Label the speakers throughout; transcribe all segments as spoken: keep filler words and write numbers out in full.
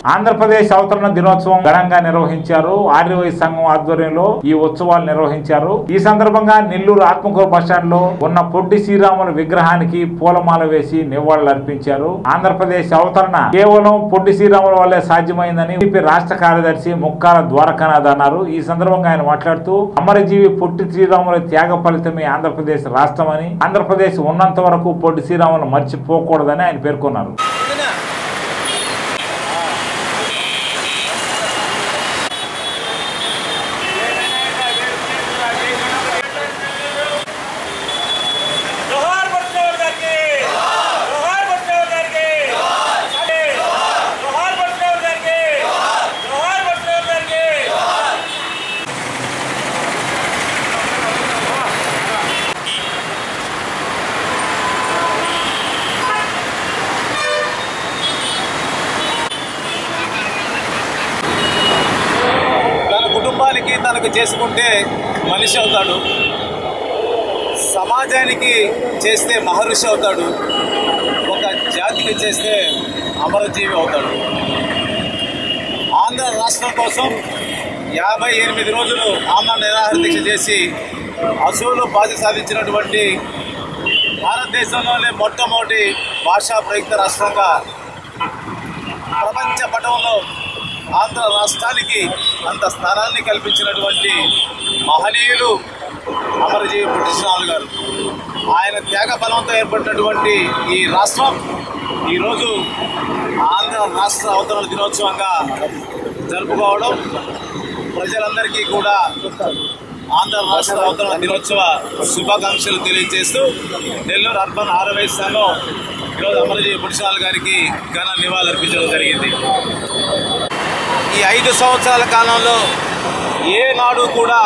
Speaker 1: ఆంధ్రప్రదేశ్ అవతరణ దినోత్సవం ఘనంగా నిర్వహించారు. ఆర్యవైశ్య సంఘం ఆధ్వర్యంలో ఈ ఉత్సవాలు నిర్వహించారు. ఈ సందర్భంగా నెల్లూరు ఆత్మకూరు బస్టాండ్ లో ఉన్న పొట్టి శ్రీరాములు విగ్రహానికి పూలమాల వేసి నివాళులు అర్పించారు. ఆంధ్రప్రదేశ్ అవతరణ కేవలం పొట్టి శ్రీరాముల వల్లే సాధ్యమైందని రాష్ట్ర కార్యదర్శి ముక్కాల ద్వారకానాథ్ అన్నారు. ఈ సందర్భంగా ఆయన మాట్లాడుతూ అమరజీవి పొట్టి శ్రీరాముల త్యాగ ఫలితమే ఆంధ్రప్రదేశ్ రాష్ట్రమని, ఆంధ్రప్రదేశ్ ఉన్నంత వరకు పొట్టి శ్రీరాములు మర్చిపోకూడదని ఆయన పేర్కొన్నారు.
Speaker 2: కుటుంబానికి తనకు చేసుకుంటే మనిషి అవుతాడు, సమాజానికి చేస్తే మహర్షి అవుతాడు, ఒక జాతికి చేస్తే అమరజీవి అవుతాడు. ఆంధ్ర రాష్ట్రం కోసం యాభై ఎనిమిది రోజులు ఆంధ్ర నిరాహార దీక్ష చేసి అసూలు బాధ్యత సాధించినటువంటి భారతదేశంలోనే మొట్టమొదటి భాషా ప్రయుక్త రాష్ట్రంగా ప్రపంచ పటంలో ఆంధ్ర రాష్ట్రానికి అంత స్థానాన్ని కల్పించినటువంటి మహనీయులు అమరజీవి పొట్టి శ్రీరాములు గారు. ఆయన త్యాగ బలంతో ఏర్పడినటువంటి ఈ రాష్ట్రం ఈరోజు ఆంధ్ర రాష్ట్ర అవతరణ దినోత్సవంగా జరుపుకోవడం ప్రజలందరికీ కూడా ఆంధ్ర రాష్ట్ర అవతరణ దినోత్సవ శుభాకాంక్షలు తెలియజేస్తూ నెల్లూరు అర్బన్ ఆర్యవైశ్య సంఘం ఈరోజు అమరజీవి పొట్టి శ్రీరాములు గారికి ఘన నివాళులు అర్పించడం జరిగింది. ఈ ఐదు సంవత్సరాల కాలంలో ఏనాడు కూడా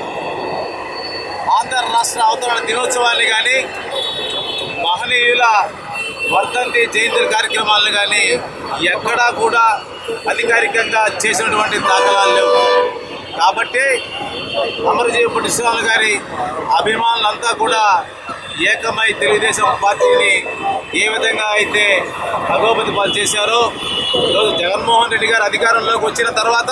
Speaker 2: ఆంధ్ర రాష్ట్ర అవతరణ దినోత్సవాన్ని కానీ మహనీయుల వర్ధంతి జయంతి కార్యక్రమాలను కానీ ఎక్కడా కూడా అధికారికంగా చేసినటువంటి దాఖలాలు లేవు. కాబట్టి అమరజీవి పొట్టి శ్రీరాములు గారి అభిమానులంతా కూడా ఏకమై తెలుగుదేశం పార్టీని ఏ విధంగా అయితే అగోపతి పాలు చేశారో, ఈరోజు జగన్మోహన్ రెడ్డి గారు అధికారంలోకి వచ్చిన తర్వాత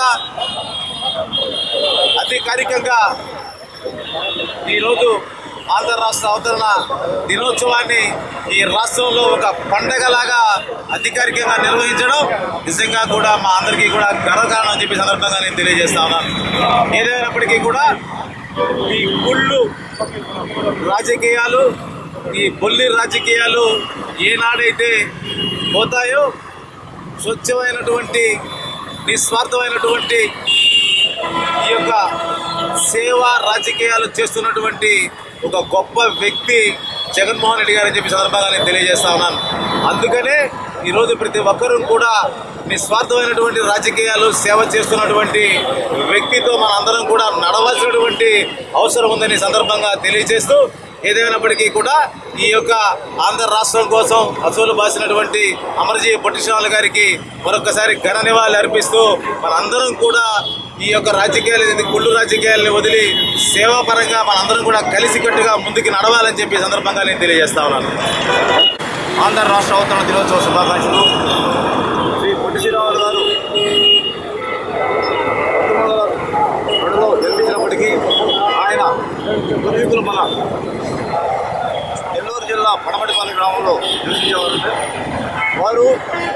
Speaker 2: అధికారికంగా ఈరోజు ఆంధ్ర రాష్ట్ర అవతరణ దినోత్సవాన్ని ఈ రాష్ట్రంలో ఒక పండగలాగా అధికారికంగా నిర్వహించడం నిజంగా కూడా మా అందరికీ కూడా గర్వకారణం అని చెప్పి సందర్భంగా నేను తెలియజేస్తా ఉన్నాను. ఏదైనప్పటికీ కూడా ఈ కుళ్ళు రాజకీయాలు, ఈ బొల్లి రాజకీయాలు ఏనాడైతే పోతాయో స్వచ్ఛమైనటువంటి నిస్వార్థమైనటువంటి ఈ యొక్క సేవా రాజకీయాలు చేస్తున్నటువంటి ఒక గొప్ప వ్యక్తి జగన్మోహన్ రెడ్డి గారు అని చెప్పి సందర్భంగా నేను తెలియజేస్తా ఉన్నాను. అందుకనే ఈరోజు ప్రతి ఒక్కరూ కూడా నిస్వార్థమైనటువంటి రాజకీయాలు సేవ చేస్తున్నటువంటి వ్యక్తితో మన అందరం కూడా నడవాల్సినటువంటి అవసరం ఉందని సందర్భంగా తెలియజేస్తూ, ఏదైనప్పటికీ కూడా ఈ యొక్క ఆంధ్ర రాష్ట్రం కోసం అసూలు బాసినటువంటి అమరజీవి పొట్టి శ్రీరాములు గారికి మరొకసారి ఘన నివాళులు అర్పిస్తూ మనందరం కూడా ఈ యొక్క రాజకీయాలు కుళ్ళు రాజకీయాలని వదిలి సేవాపరంగా మనందరం కూడా కలిసికట్టుగా ముందుకు నడవాలని చెప్పి సందర్భంగా నేను తెలియజేస్తా ఉన్నాను. ఆంధ్ర రాష్ట్ర అవతరణ దినోత్సవ శుభాకాంక్షలు. శ్రీ పొట్టి శ్రీరాములు గారు పంతొమ్మిది వందల రెండులో జన్మించినప్పటికీ ఆయన పూర్వీకులు మన నెల్లూరు జిల్లా పడమటిపల్లి గ్రామంలో నివసించేవారు. వారు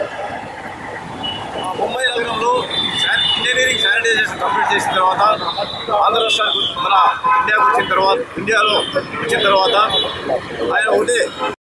Speaker 2: ముంబై నగరంలో ఇంజనీరింగ్ శానిటైజేషన్ కంప్లీట్ చేసిన తర్వాత ఆంధ్ర రాష్ట్రానికి మన ఇండియాకు వచ్చిన తర్వాత ఇండియాలో వచ్చిన తర్వాత ఆయన ఒకటే